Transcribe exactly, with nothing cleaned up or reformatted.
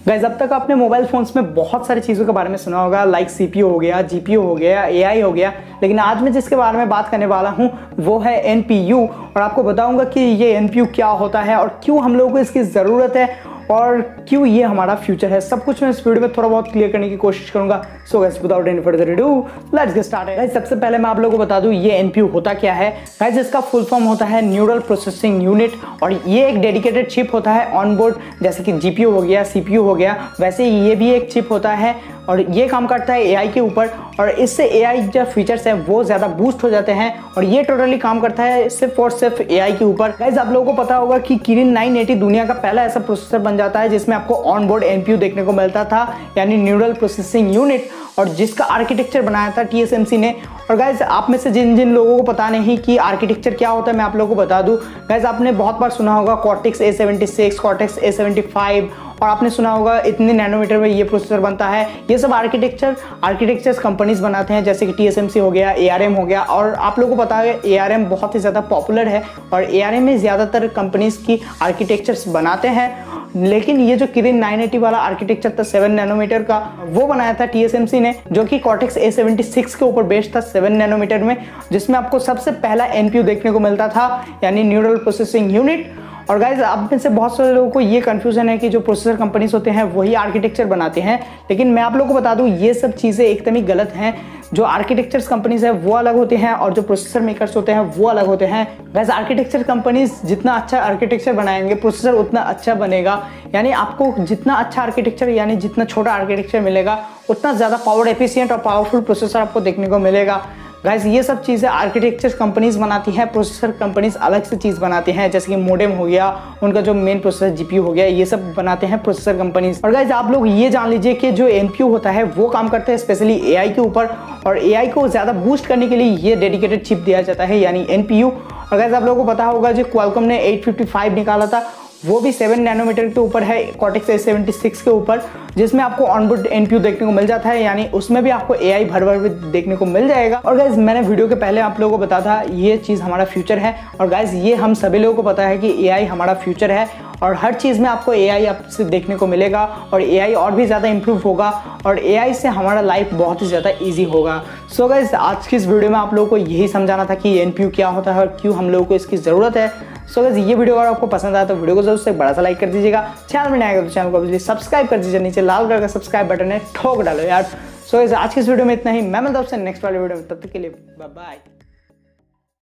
Guys अब तक आपने मोबाइल फोन्स में बहुत सारी चीज़ों के बारे में सुना होगा, लाइक सीपीयू हो गया, जीपीयू हो गया, एआई हो गया, लेकिन आज मैं जिसके बारे में बात करने वाला हूं वो है एनपीयू। और आपको बताऊंगा कि ये एनपीयू क्या होता है और क्यों हम लोगों को इसकी ज़रूरत है और क्यों ये हमारा फ्यूचर है। सब कुछ मैं इस वीडियो में थोड़ा बहुत क्लियर करने की कोशिश करूंगा। So guys without any further ado let's get started. Guys सबसे पहले मैं आप लोगों को बता दूं ये एनपीयू होता क्या है। गाइस इसका फुल फॉर्म होता है न्यूरल प्रोसेसिंग यूनिट और ये एक डेडिकेटेड चिप होता है ऑन बोर्ड, जैसे कि जीपीयू हो गया, सीपीयू हो गया, वैसे ये भी एक चिप होता है और ये काम करता है एआई के ऊपर और इससे एआई जो फीचर्स है वो ज़्यादा बूस्ट हो जाते हैं और ये टोटली काम करता है सिर्फ और सिर्फ एआई के ऊपर। गाइस आप लोगों को पता होगा कि किरिन नाइन एटी दुनिया का पहला ऐसा प्रोसेसर बन जाता है जिसमें आपको ऑन बोर्ड एनपीयू देखने को मिलता था, यानी न्यूरल प्रोसेसिंग यूनिट, और जिसका आर्किटेक्चर बनाया था टीएसएमसी ने। और गाइस आप में से जिन जिन लोगों को पता नहीं कि आर्किटेक्चर क्या होता है मैं आप लोगों को बता दूं। गाइस आपने बहुत बार सुना होगा cortex A seventy six, cortex A seventy five, और आपने सुना होगा इतने नैनोमीटर में ये प्रोसेसर बनता है। ये सब आर्किटेक्चर आर्किटेक्चर्स कंपनीज बनाते हैं, जैसे कि टीएसएमसी हो गया, एआरएम हो गया। और आप लोगों को पता है एआरएम बहुत ही ज़्यादा पॉपुलर है और एआरएम में ज़्यादातर कंपनीज की आर्किटेक्चर्स बनाते हैं। लेकिन ये जो किरिन नाइन एटी वाला आर्किटेक्चर था सेवन नैनोमीटर का, वो बनाया था टीएसएमसी ने, जो कि कॉर्टेक्स ए सेवेंटी सिक्स के ऊपर बेस्ड था सेवन नैनोमीटर में, जिसमें आपको सबसे पहला एनपीयू देखने को मिलता था, यानी न्यूरल प्रोसेसिंग यूनिट। और गाइज आप में से बहुत सारे लोगों को ये कंफ्यूजन है कि जो प्रोसेसर कंपनीज होते हैं वही आर्किटेक्चर बनाते हैं, लेकिन मैं आप लोगों को बता दूं ये सब चीज़ें एकदम ही गलत हैं। जो आर्किटेक्चर्स कंपनीज है वो अलग होते हैं और जो प्रोसेसर मेकर्स होते हैं वो अलग होते हैं। गाइज आर्किटेक्चर कंपनीज जितना अच्छा आर्किटेक्चर बनाएंगे प्रोसेसर उतना अच्छा बनेगा, यानी आपको जितना अच्छा आर्किटेक्चर यानी जितना छोटा आर्किटेक्चर मिलेगा उतना ज़्यादा पावर एफिशिएंट और पावरफुल प्रोसेसर आपको देखने को मिलेगा। गाइस ये सब चीज़ें आर्किटेक्चर कंपनीज बनाती हैं, प्रोसेसर कंपनीज अलग से चीज़ बनाती हैं, जैसे कि मोडेम हो गया, उनका जो मेन प्रोसेसर जीपीयू हो गया, ये सब बनाते हैं प्रोसेसर कंपनीज। और गाइस आप लोग ये जान लीजिए कि जो एनपीयू होता है वो काम करता है स्पेशली एआई के ऊपर और एआई को ज़्यादा बूस्ट करने के लिए ये डेडिकेटेड चिप दिया जाता है, यानी एनपीयू। और गाइस आप लोगों को पता होगा जो क्वालकॉम ने एट फिफ्टी फाइव निकाला था वो भी सेवन नैनोमीटर के ऊपर है, कॉर्टेक्स ए सेवेंटी सिक्स के ऊपर, जिसमें आपको ऑनबोर्ड एनपीयू देखने को मिल जाता है, यानी उसमें भी आपको एआई भर भर भी देखने को मिल जाएगा। और गाइज मैंने वीडियो के पहले आप लोगों को बताया था ये चीज़ हमारा फ्यूचर है और गाइज ये हम सभी लोगों को पता है कि एआई हमारा फ्यूचर है और हर चीज़ में आपको एआई आपसे देखने को मिलेगा और एआई और भी ज़्यादा इंप्रूव होगा और एआई से हमारा लाइफ बहुत ही ज़्यादा ईजी होगा। सो गाइज आज की इस वीडियो में आप लोगों को यही समझाना था कि एनपीयू क्या होता है और क्यों हम लोगों को इसकी ज़रूरत है। सो गाइस ये वीडियो अगर आपको पसंद आया तो वीडियो को जरूर से बड़ा सा लाइक कर दीजिएगा। चैनल में नया आएगा तो चैनल को सब्सक्राइब कर दीजिए, नीचे लाल कलर का सब्सक्राइब बटन है ठोक डालो यार। सो गाइस आज की इस वीडियो में इतना ही, मैं मिलता हूं आपसे नेक्स्ट वाले वीडियो में, तब तक के लिए बाय बाय।